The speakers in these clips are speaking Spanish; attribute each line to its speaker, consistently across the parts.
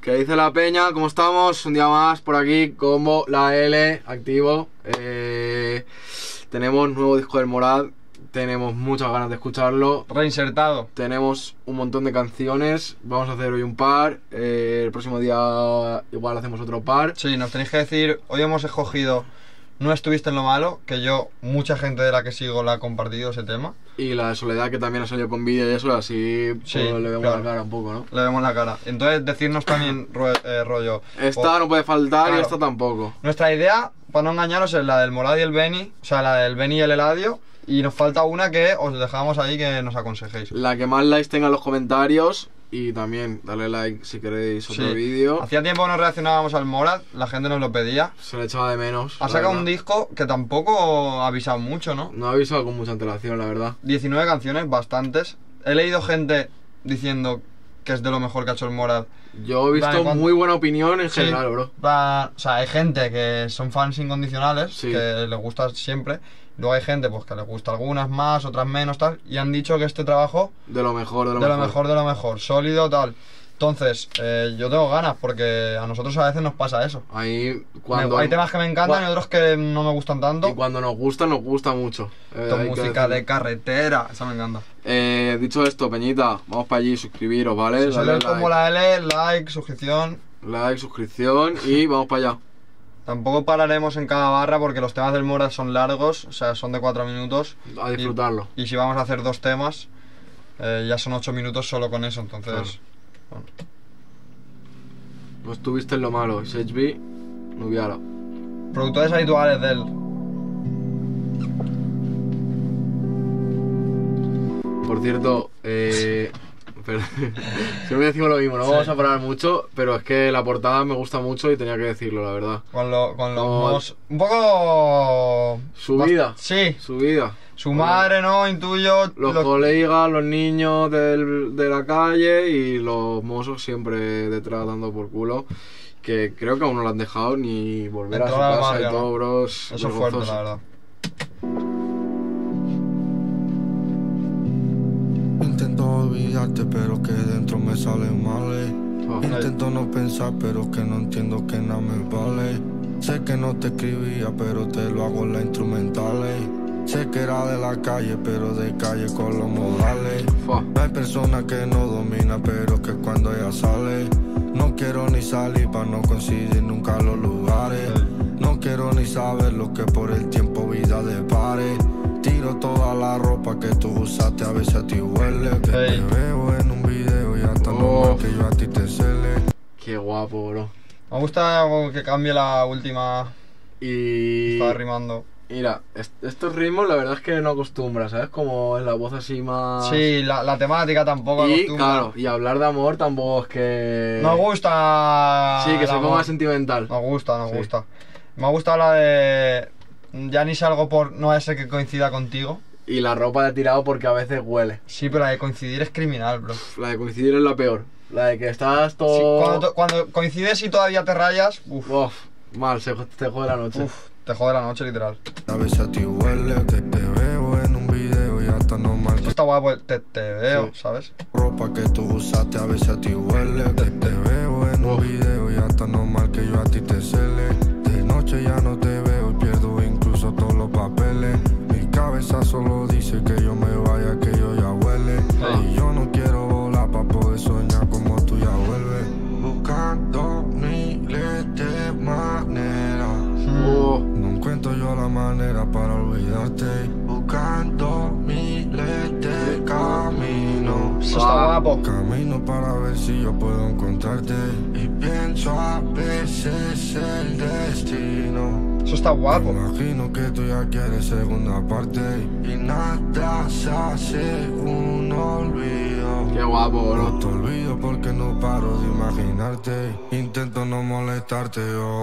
Speaker 1: ¿Qué dice la peña? ¿Cómo estamos? Un día más por aquí, Combo, la L, activo. Tenemos nuevo disco del Morad. Tenemos muchas ganas de escucharlo.
Speaker 2: Reinsertado.
Speaker 1: Tenemos un montón de canciones. Vamos a hacer hoy un par. El próximo día igual hacemos otro par.
Speaker 2: Sí, nos tenéis que decir, hoy hemos escogido No estuviste en lo malo, que yo, mucha gente de la que sigo la ha compartido ese tema.
Speaker 1: Y la de Soledad, que también ha salido con vídeo y eso, así
Speaker 2: Sí,
Speaker 1: pues, le vemos
Speaker 2: claro.
Speaker 1: la cara un poco, ¿no?
Speaker 2: Le vemos la cara. Entonces, decirnos también, rollo.
Speaker 1: Esta no puede faltar,
Speaker 2: claro.
Speaker 1: Y esta tampoco.
Speaker 2: Nuestra idea, para no engañaros, es la del Morad y el Beni, o sea, la del Beni y el Eladio. Y nos falta una que os dejamos ahí que nos aconsejéis.
Speaker 1: La que más likes tenga en los comentarios. Y también darle like si queréis otro
Speaker 2: Sí.
Speaker 1: vídeo.
Speaker 2: Hacía tiempo que no reaccionábamos al Morad, la gente nos lo pedía.
Speaker 1: Se le echaba de menos.
Speaker 2: Ha
Speaker 1: la
Speaker 2: sacado
Speaker 1: verdad.
Speaker 2: un disco que tampoco ha avisado mucho, ¿no?
Speaker 1: No ha avisado con mucha antelación, la verdad.
Speaker 2: 19 canciones, bastantes. He leído gente diciendo que es de lo mejor que ha hecho el Morad.
Speaker 1: Yo he visto
Speaker 2: Vale,
Speaker 1: muy buena opinión en
Speaker 2: Sí,
Speaker 1: general, bro.
Speaker 2: o sea, hay gente que son fans incondicionales,
Speaker 1: Sí.
Speaker 2: que les gusta siempre. Luego hay gente pues que les gusta algunas más, otras menos, tal. Y han dicho que este trabajo,
Speaker 1: De lo mejor, de lo
Speaker 2: de lo
Speaker 1: mejor.
Speaker 2: mejor, de lo mejor, sólido, tal. Entonces, yo tengo ganas porque a nosotros a veces nos pasa eso.
Speaker 1: Ahí, cuando...
Speaker 2: Hay temas que me encantan y otros que no me gustan tanto.
Speaker 1: Y cuando nos gusta mucho.
Speaker 2: Esto es
Speaker 1: Hay que
Speaker 2: música
Speaker 1: decirlo.
Speaker 2: de carretera, esa me encanta.
Speaker 1: Dicho esto, peñita, vamos para allí, suscribiros, ¿vale?
Speaker 2: Si sois
Speaker 1: Dale
Speaker 2: del Combo la L, like, suscripción.
Speaker 1: like, suscripción y vamos para allá.
Speaker 2: Tampoco pararemos en cada barra porque los temas del Morad son largos, o sea, son de 4 minutos.
Speaker 1: A disfrutarlo.
Speaker 2: Y si vamos a hacer 2 temas, ya son 8 minutos solo con eso, entonces...
Speaker 1: Claro.
Speaker 2: Bueno.
Speaker 1: No estuviste en lo malo. SHB, Nubiara.
Speaker 2: Productores habituales de él.
Speaker 1: Por cierto, siempre decimos lo mismo, no
Speaker 2: Sí.
Speaker 1: vamos a parar mucho, pero es que la portada me gusta mucho y tenía que decirlo, la verdad.
Speaker 2: Con los
Speaker 1: Como-
Speaker 2: mos- un poco...
Speaker 1: Su vida.
Speaker 2: Sí,
Speaker 1: Su vida.
Speaker 2: su madre, ¿no? Intuyo...
Speaker 1: Los
Speaker 2: lo-
Speaker 1: colegas, los niños de la calle y los mozos siempre detrás dando por culo. Que creo que aún no lo han dejado ni volver a su
Speaker 2: Entrar al
Speaker 1: casa
Speaker 2: barrio,
Speaker 1: y todo,
Speaker 2: ¿no?
Speaker 1: bros.
Speaker 2: Eso es fuerte, la verdad.
Speaker 3: Intento olvidarte pero que dentro me sale mal.
Speaker 1: Oh.
Speaker 3: Intento no pensar pero que no entiendo que nada me vale. Sé que no te escribía pero te lo hago en la instrumental. Sé que era de la calle pero de calle con los modales.
Speaker 1: Fua.
Speaker 3: Hay personas que no domina pero que cuando ella sale no quiero ni salir para no coincidir nunca los lugares. No quiero ni saber lo que por el tiempo vida depare. Tiro toda la ropa que tú usaste, a veces a ti huele. Que
Speaker 2: Hey.
Speaker 3: te veo en un video y hasta normal que yo a ti te cele.
Speaker 1: Qué guapo, bro.
Speaker 2: Me gusta que cambie la última...
Speaker 1: Y...
Speaker 2: Estaba rimando.
Speaker 1: Mira, estos ritmos la verdad es que no acostumbras, ¿sabes? Como es la voz así más...
Speaker 2: Sí, la temática tampoco
Speaker 1: Y
Speaker 2: acostumbra.
Speaker 1: claro, y hablar de amor tampoco es que...
Speaker 2: Nos gusta.
Speaker 1: Sí, que
Speaker 2: el
Speaker 1: se
Speaker 2: amor.
Speaker 1: ponga sentimental.
Speaker 2: Nos gusta, nos
Speaker 1: Sí.
Speaker 2: gusta. Me ha gustado la de. Ya ni salgo por. No es que coincida contigo.
Speaker 1: Y la ropa de tirado porque a veces huele.
Speaker 2: Sí, pero la de coincidir es criminal, bro. Sí,
Speaker 1: La de coincidir es la peor. La de que estás todo...
Speaker 2: cuando coincides y todavía te rayas,
Speaker 1: Uf, mal, te jode la noche.
Speaker 2: te jode la noche, literal.
Speaker 3: A veces a ti huele. Que te veo en un video y hasta normal
Speaker 2: Esto
Speaker 3: que
Speaker 2: está guapo, te veo,
Speaker 1: Sí.
Speaker 2: ¿sabes?
Speaker 3: ropa que tú usaste, a veces a ti huele. Que te veo en un video y hasta normal que yo a ti te cele. De noche ya no te veo y pierdo incluso todos los papeles. Mi cabeza solo dice que yo me vaya, que yo ya huele.
Speaker 2: Hey.
Speaker 3: Y yo no quiero volar pa' poder soñar como tú ya vuelves. Buscando miles de maneras.
Speaker 1: Oh,
Speaker 3: No encuentro yo la manera para olvidarte. Buscando miles de caminos.
Speaker 2: Esto está guapo.
Speaker 3: Camino para ver si yo puedo encontrarte. Y pienso a veces el destino.
Speaker 2: Eso está guapo.
Speaker 3: Imagino que tú ya quieres segunda parte. Y nada se hace un olvido.
Speaker 1: qué guapo,
Speaker 3: No
Speaker 1: bro.
Speaker 3: te olvido porque no paro de imaginarte. Intento no molestarte,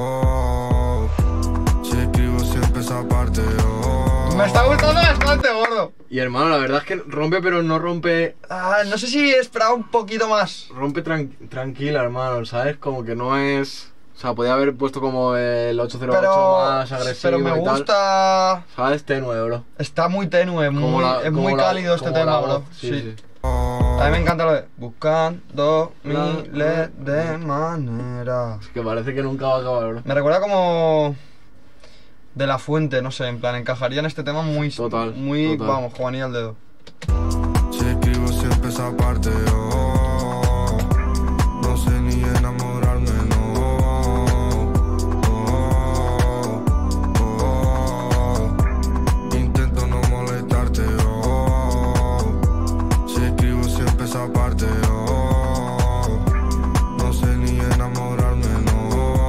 Speaker 3: oh. Si escribo siempre esa parte, oh.
Speaker 2: Me está gustando bastante, gordo.
Speaker 1: Y hermano, la verdad es que rompe, pero no rompe...
Speaker 2: No sé si esperaba un poquito más.
Speaker 1: Rompe tranquila, hermano, ¿sabes? Como que no es... O sea, podía haber puesto como el 808 más agresivo
Speaker 2: pero me
Speaker 1: y tal.
Speaker 2: gusta.
Speaker 1: ¿Sabes? Tenue, bro.
Speaker 2: Está muy tenue,
Speaker 1: Como
Speaker 2: es muy cálido este
Speaker 1: como
Speaker 2: tema,
Speaker 1: la
Speaker 2: bro.
Speaker 1: voz, sí, sí.
Speaker 2: A mí me encanta lo de buscando miles de maneras.
Speaker 1: Es que parece que nunca va a acabar, bro.
Speaker 2: Me recuerda como De La Fuente, no sé, en plan, encajaría en este tema muy,
Speaker 1: Total,
Speaker 2: muy,
Speaker 1: total.
Speaker 2: vamos, Juanilla al dedo.
Speaker 3: Si escribo siempre esa parte, oh, no sé ni enamorarme, no. Intento no molestarte, oh. Si escribo siempre esa parte, oh, no sé ni enamorarme, no.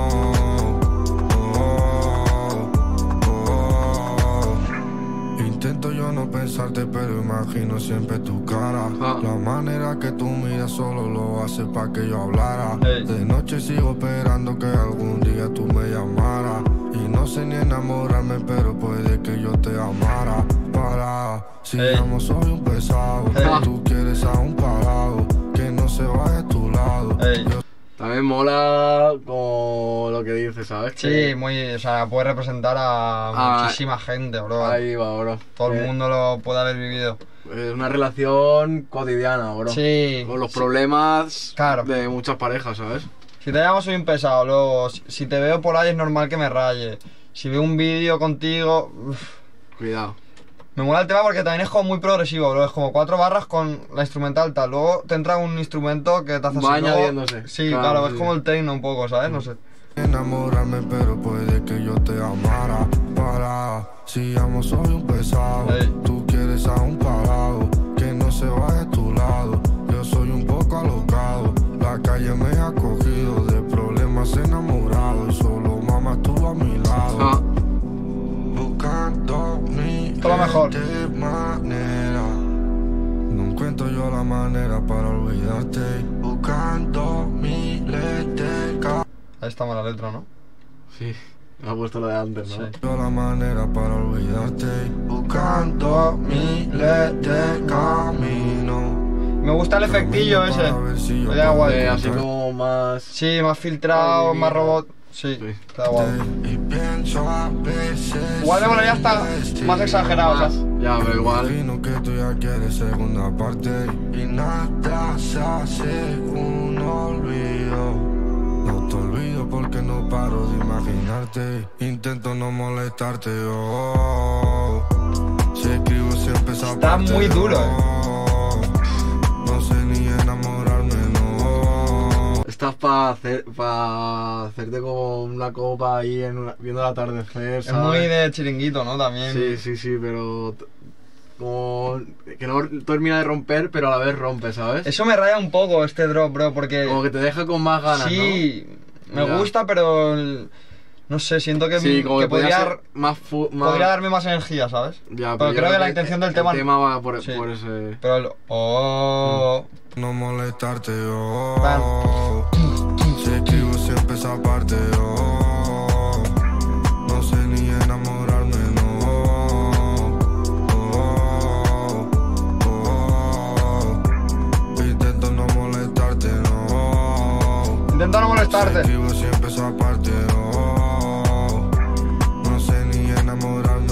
Speaker 3: Intento yo no pensarte, pero imagino siempre tu cara. La manera que tú miras solo lo haces pa' que yo hablara. De noche sigo esperando que algún día tú me llamaras. Y no sé ni enamorarme, pero puede que yo te amara. Para, si amo soy un pesado. Tú quieres a un parado, que no se vaya a tu lado.
Speaker 1: También mola como lo que dices, ¿sabes?
Speaker 2: Sí, muy, o sea, puede representar a muchísima gente, bro.
Speaker 1: Ahí va, bro.
Speaker 2: Todo el mundo lo puede haber vivido.
Speaker 1: Es una relación cotidiana, bro.
Speaker 2: Sí.
Speaker 1: Con los problemas
Speaker 2: Claro.
Speaker 1: de muchas parejas, ¿sabes?
Speaker 2: Si te llamo soy un pesado, luego si te veo por ahí es normal que me raye. Si veo un vídeo contigo...
Speaker 1: Cuidado.
Speaker 2: Me mola el tema porque también es como muy progresivo, bro. Es como 4 barras con la instrumental tal. Luego te entra un instrumento que te hace
Speaker 1: Va
Speaker 2: así. Luego-
Speaker 1: añadiéndose.
Speaker 2: Sí,
Speaker 1: Claro,
Speaker 2: claro,
Speaker 1: sí,
Speaker 2: es como
Speaker 1: sí.
Speaker 2: el techno un poco, ¿sabes? No sé.
Speaker 3: Enamorarme, pero puede que yo te amara. Para, si amo soy un pesado. Tú quieres a un parado, que no se vaya a tu lado. Yo soy un poco alocado. La calle me ha cogido de problemas enamorado. Y solo mamá estuvo a mi lado. Buscando mi
Speaker 2: Esto es lo mejor.
Speaker 3: manera. No encuentro yo la manera para olvidarte. Buscando miles de
Speaker 2: Ahí está la letra, ¿no?
Speaker 1: Sí. Me ha puesto lo de antes, ¿no?
Speaker 2: Sí.
Speaker 3: la manera para olvidarte. Buscando miles de caminos.
Speaker 2: Me gusta el efectillo ese.
Speaker 3: Para ver si yo
Speaker 2: Me da guay.
Speaker 1: Así como más...
Speaker 2: Sí, más filtrado, más robot. Sí,
Speaker 1: Sí.
Speaker 2: está guay.
Speaker 3: Y pienso a veces.
Speaker 2: Igual me molaría hasta más exagerado, ¿sabes?
Speaker 1: Ya, pero igual...
Speaker 3: Imagino que tú ya quieres segunda parte. Y nada se hace un olvido. No te olvido porque no paro de imaginarte. Intento no molestarte, oh. Si escribo siempre esa
Speaker 2: Está
Speaker 3: parte,
Speaker 2: muy duro,
Speaker 3: oh. No sé ni enamorarme, no.
Speaker 1: Estás para hacerte como una copa ahí viendo el atardecer,
Speaker 2: Es
Speaker 1: ¿sabes?
Speaker 2: muy de chiringuito, ¿no? También.
Speaker 1: Sí, sí, sí, pero... Como... Que no termina de romper, pero a la vez rompe, ¿sabes?
Speaker 2: Eso me raya un poco este drop, bro, porque...
Speaker 1: Como que te deja con más ganas,
Speaker 2: sí,
Speaker 1: ¿no?
Speaker 2: me
Speaker 1: Ya.
Speaker 2: gusta, pero... no sé, siento que,
Speaker 1: Sí, como que
Speaker 2: podría,
Speaker 1: ser más...
Speaker 2: podría darme más energía, ¿sabes?
Speaker 1: Ya,
Speaker 2: pero
Speaker 1: yo
Speaker 2: creo que la intención del tema...
Speaker 1: El tema va por,
Speaker 2: Sí.
Speaker 1: por ese...
Speaker 2: Pero el... Oh...
Speaker 3: No molestarte, oh. Si escribo siempre esa parte, oh. No sé ni enamorarme, no. Intento no molestarte, no.
Speaker 2: Intento no molestarte.
Speaker 3: Si escribo siempre esa parte, oh. No sé ni enamorarme,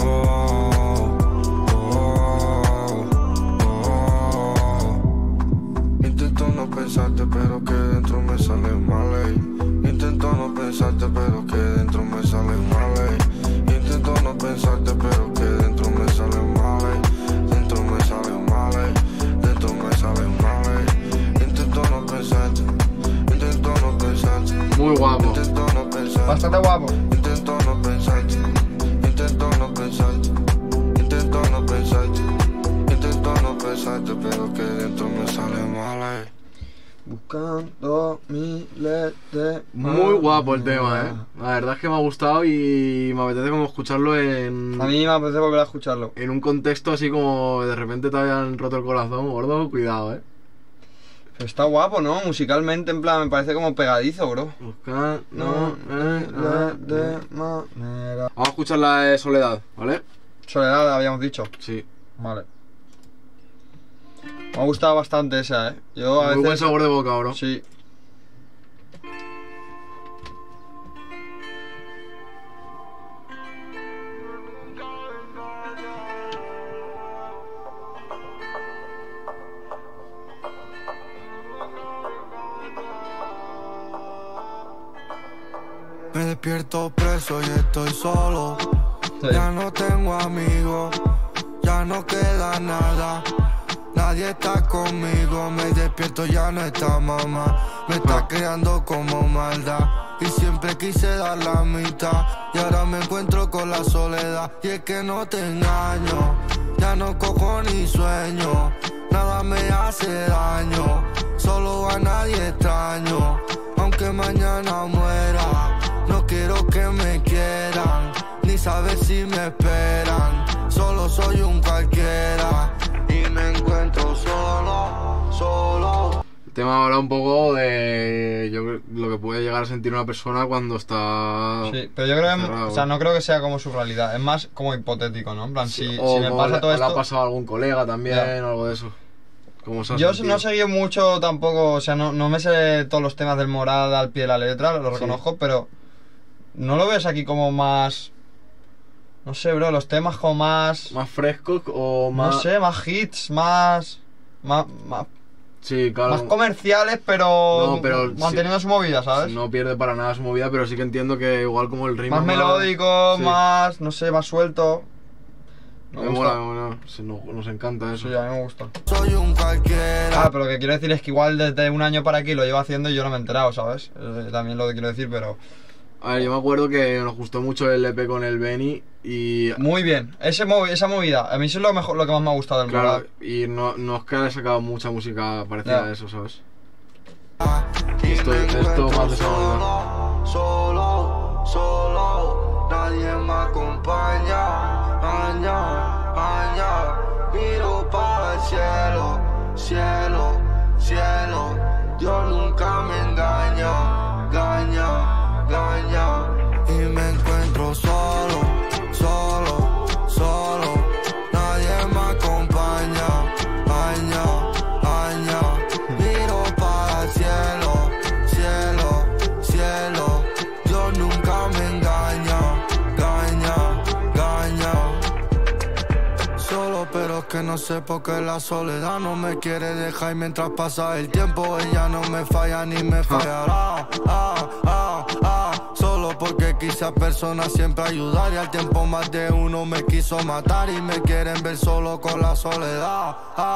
Speaker 3: no. Intento no pensarte, pero que dentro me sale mal, ey. Intento no pensarte, pero que dentro me sale mal, ey. Intento no pensarte, pero que dentro me sale mal, ey. Dentro me sale mal, ey. Dentro me sale mal, ey. Intento no pensarte, intento no pensarte.
Speaker 1: Muy guapo.
Speaker 3: Intento no pensarte.
Speaker 2: Bastante guapo.
Speaker 3: Intento no pensarte, intento no pensarte, intento no pensarte, intento no pensarte, pero que dentro me sale mal,
Speaker 2: Buscando miles de...
Speaker 1: Muy guapo el tema, La verdad es que me ha gustado y me apetece como escucharlo en...
Speaker 2: A mí me apetece volver a escucharlo.
Speaker 1: En un contexto así como de repente te hayan roto el corazón, gordo, cuidado,
Speaker 2: Pero está guapo, ¿no? Musicalmente, en plan, me parece como pegadizo, bro.
Speaker 1: Busca...
Speaker 2: De manera...
Speaker 1: Vamos a escuchar la de Soledad, ¿vale?
Speaker 2: Soledad, habíamos dicho.
Speaker 1: Sí.
Speaker 2: Vale. Me ha gustado bastante esa, Yo a
Speaker 1: Muy buen
Speaker 2: veces...
Speaker 1: sabor de boca, bro.
Speaker 2: Sí.
Speaker 3: Me despierto preso y estoy solo.
Speaker 2: Sí.
Speaker 3: Ya no tengo amigos, ya no queda nada. Nadie está conmigo, me despierto, ya no está mamá. Me está creando como maldad y siempre quise dar la mitad. Y ahora me encuentro con la soledad. Y es que no te engaño, ya no cojo ni sueño. Nada me hace daño, solo a nadie extraño. Aunque mañana muera, no quiero que me quieran, ni saber si me esperan. Solo soy un cualquiera y me encuentro solo.
Speaker 1: El tema habla un poco de lo que puede llegar a sentir una persona cuando está...
Speaker 2: Sí, pero yo creo que,
Speaker 1: cerrado.
Speaker 2: o sea, no creo que sea como su realidad, es más como hipotético, ¿no? En plan, si me
Speaker 1: o
Speaker 2: pasa todo
Speaker 1: le ha
Speaker 2: esto...
Speaker 1: pasado a algún colega también,
Speaker 2: Ya.
Speaker 1: o algo de eso. ¿Cómo se ha
Speaker 2: Yo
Speaker 1: sentido?
Speaker 2: no he seguido mucho tampoco, o sea, no me sé todos los temas del Morad al pie de la letra, lo
Speaker 1: Sí.
Speaker 2: reconozco, pero no lo ves aquí como más... No sé, bro, los temas como más...
Speaker 1: ¿Más fresco o más...?
Speaker 2: No sé, más hits, más
Speaker 1: Sí, claro.
Speaker 2: comerciales, pero,
Speaker 1: No, pero
Speaker 2: manteniendo
Speaker 1: sí.
Speaker 2: su movida, ¿sabes?
Speaker 1: No pierde para nada su movida, pero sí que entiendo que igual como el ritmo...
Speaker 2: Más melódico,
Speaker 1: sí.
Speaker 2: más, no sé, más suelto. Me
Speaker 1: Me
Speaker 2: gusta.
Speaker 1: mola, nos encanta eso.
Speaker 2: Sí, a mí me gusta.
Speaker 3: Soy un cualquiera.
Speaker 2: Ah, pero lo que quiero decir es que igual desde un año para aquí lo llevo haciendo y yo no me he enterado, ¿sabes? También lo que quiero decir, pero...
Speaker 1: A ver, yo me acuerdo que nos gustó mucho el EP con el Benny y...
Speaker 2: Muy bien, esa movida, a mí eso es lo mejor, lo que más me ha gustado del
Speaker 1: Claro,
Speaker 2: Morad.
Speaker 1: y no es que haya sacado mucha música parecida
Speaker 2: Ya.
Speaker 1: a eso, ¿sabes?
Speaker 3: Y
Speaker 1: Esto
Speaker 3: me
Speaker 1: más de
Speaker 3: encuentro
Speaker 1: esa manera.
Speaker 3: solo, nadie me acompaña. Miro para el cielo, Dios nunca me engaña. Y me encuentro solo, nadie me acompaña. Miro para el cielo, Dios nunca me engaña. Solo, pero es que no sé por qué la soledad no me quiere dejar. Y mientras pasa el tiempo, ella no me falla ni me fallará. Solo porque quise a personas siempre ayudar. Y al tiempo más de uno me quiso matar. Y me quieren ver solo con la soledad.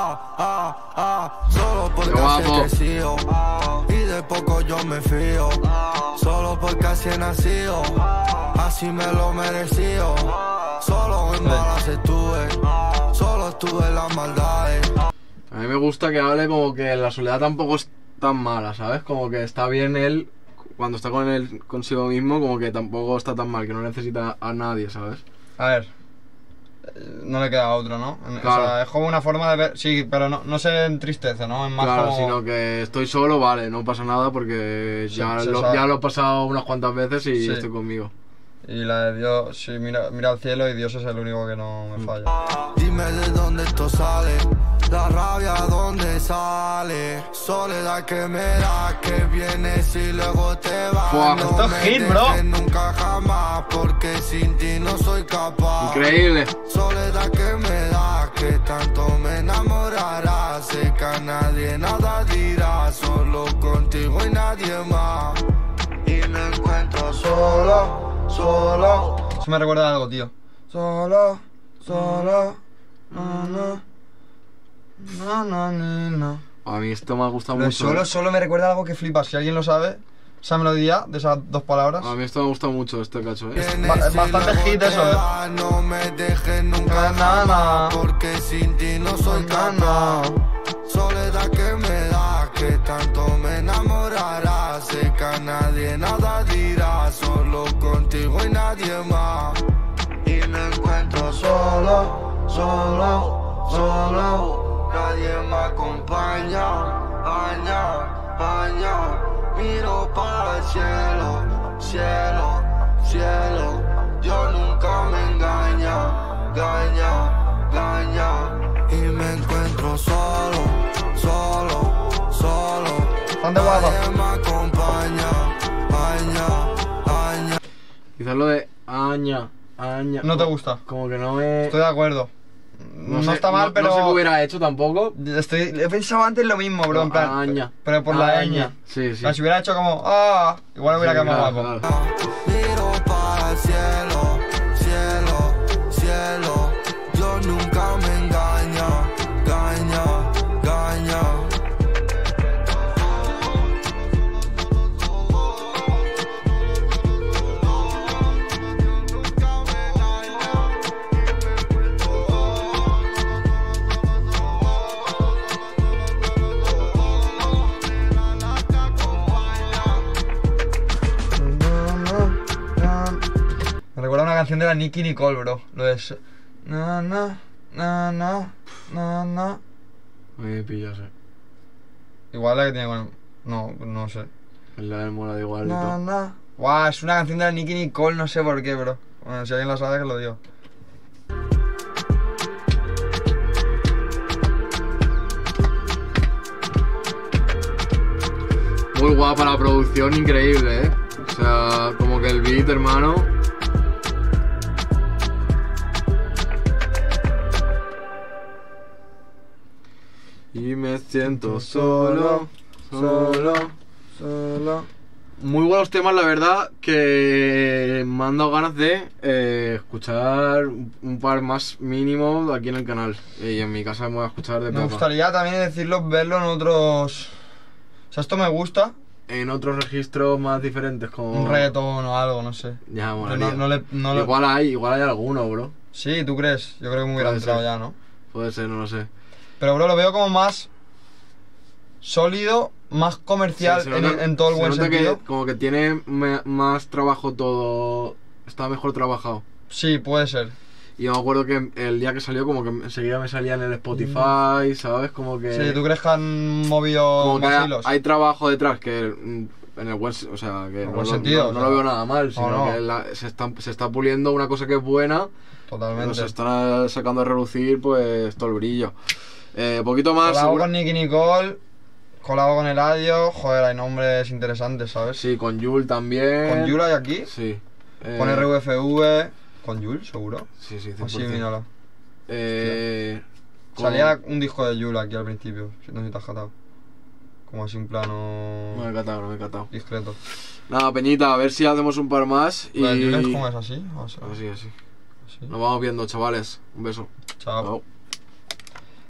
Speaker 3: Solo porque
Speaker 1: Qué
Speaker 3: así
Speaker 1: guapo.
Speaker 3: he crecido. Y de poco yo me fío. Solo porque así he nacido. Así me lo mereció. Solo en malas solo estuve en las maldades.
Speaker 1: A mí me gusta que hable como que la soledad tampoco es tan mala, ¿sabes? Como que está bien él, cuando está con él consigo mismo, como que tampoco está tan mal, que no necesita a nadie, ¿sabes?
Speaker 2: A ver, no le queda otro, ¿no?
Speaker 1: Claro.
Speaker 2: O sea, es como una forma de ver, sí, pero no se entristece, ¿no? Es más
Speaker 1: Claro,
Speaker 2: como...
Speaker 1: sino que estoy solo, vale, no pasa nada porque
Speaker 2: Sí,
Speaker 1: ya,
Speaker 2: se
Speaker 1: lo,
Speaker 2: sabe.
Speaker 1: ya lo he pasado unas cuantas veces y
Speaker 2: Sí.
Speaker 1: estoy conmigo.
Speaker 2: Y la de Dios, sí, mira al cielo y Dios es el único que no me falla.
Speaker 3: Dime de dónde esto sale, la rabia dónde sale, soledad que me da, que vienes y luego te vas.
Speaker 1: Buah,
Speaker 3: No
Speaker 2: esto es
Speaker 3: me
Speaker 2: hit, bro.
Speaker 3: dejes nunca jamás, porque sin ti no soy capaz.
Speaker 1: Increíble.
Speaker 3: Soledad que me da, que tanto me enamorará. Sé que a nadie nada dirá, solo contigo y nadie más. Y me encuentro solo.
Speaker 2: Eso me recuerda a algo, tío. Solo, no.
Speaker 1: A mí esto me ha gustado
Speaker 2: Lo de
Speaker 1: mucho.
Speaker 2: solo me recuerda a algo que flipas. Si alguien lo sabe, esa melodía de esas dos palabras.
Speaker 1: A mí esto me ha gustado mucho, este cacho, ¿eh?
Speaker 2: Es bastante hit eso,
Speaker 3: No me dejes nunca
Speaker 2: Na.
Speaker 3: porque sin ti no soy capaz. Soledad que me da, que tanto me enamorará. Sé que a nadie nada dirá, solo contigo y nadie más. Y me encuentro solo. Nadie me acompaña. Miro para el cielo. Dios nunca me engaña. Y me encuentro solo.
Speaker 2: Bastante guapa.
Speaker 3: Nadie me acompaña.
Speaker 1: Quizás lo de aña.
Speaker 2: No te gusta.
Speaker 1: Como que no me...
Speaker 2: Estoy de acuerdo. no está mal, pero...
Speaker 1: No sé qué hubiera hecho tampoco.
Speaker 2: He pensado antes lo mismo, bro, en plan... Pero por la ñ.
Speaker 1: Sí, sí.
Speaker 2: Si hubiera hecho como... igual hubiera quedado más guapo.
Speaker 3: Miro para el cielo, cielo, cielo. Dios nunca me engaña, engaña.
Speaker 2: Me recuerda a una canción de la Nicki Nicole, bro. Lo de... Na.
Speaker 1: Me pillas,
Speaker 2: Igual la que tiene con... No sé.
Speaker 1: El de mola de igualito.
Speaker 2: Guau, es una canción de la Nicki Nicole, no sé por qué, bro. Bueno, si alguien la sabe, que lo diga.
Speaker 1: Muy guapa la producción, increíble, O sea, como que el beat, hermano. Y me siento solo. Muy buenos temas, la verdad, que me han dado ganas de escuchar un par más mínimo aquí en el canal. Y en mi casa me voy a escuchar de
Speaker 2: Me
Speaker 1: poco.
Speaker 2: gustaría también decirlo, verlo en otros... O sea, esto me gusta.
Speaker 1: En otros registros más diferentes, como...
Speaker 2: Un reggaetón o algo, no sé.
Speaker 1: Ya,
Speaker 2: Pero no le...
Speaker 1: igual hay alguno, bro.
Speaker 2: Sí, ¿tú crees? Yo creo que me hubiera
Speaker 1: Puede
Speaker 2: entrado
Speaker 1: ser.
Speaker 2: ya, ¿no?
Speaker 1: Puede ser, no lo sé.
Speaker 2: Pero, bro, lo veo como más sólido, más comercial
Speaker 1: Sí, se nota-
Speaker 2: en todo el
Speaker 1: se
Speaker 2: buen
Speaker 1: nota
Speaker 2: sentido.
Speaker 1: que como que tiene más trabajo todo. Está mejor trabajado.
Speaker 2: Sí, puede ser.
Speaker 1: Y yo me acuerdo que el día que salió como que enseguida me salía en el Spotify, ¿sabes? Como que...
Speaker 2: Sí, ¿tú crees que han movido
Speaker 1: como que
Speaker 2: más hilos?
Speaker 1: hay trabajo detrás que en el buen... O sea, que
Speaker 2: En
Speaker 1: no,
Speaker 2: buen
Speaker 1: lo-
Speaker 2: sentido,
Speaker 1: no
Speaker 2: o
Speaker 1: lo
Speaker 2: sea,
Speaker 1: veo nada mal, sino
Speaker 2: no.
Speaker 1: que se está puliendo una cosa que es buena.
Speaker 2: Totalmente.
Speaker 1: Se está sacando a relucir pues todo el brillo. Poquito más...
Speaker 2: Colabo
Speaker 1: seguro-
Speaker 2: con Nicki Nicole, colabo con Eladio, joder, hay nombres interesantes, ¿sabes?
Speaker 1: Sí, con Yul también.
Speaker 2: Con Yul hay aquí,
Speaker 1: Sí.
Speaker 2: con RVFV, con Yul, seguro.
Speaker 1: Sí, 100%.
Speaker 2: Así, mírala.
Speaker 1: con-
Speaker 2: Salía un disco de Yul aquí al principio, no sé si te has catado. Como así un plano
Speaker 1: No me he catado.
Speaker 2: discreto.
Speaker 1: Nada, Peñita, a ver si hacemos un par más y...
Speaker 2: ¿La de Yul es como es así? O sea,
Speaker 1: Así.
Speaker 2: así.
Speaker 1: Nos vamos viendo, chavales. Un beso.
Speaker 2: Chao.
Speaker 1: Chao.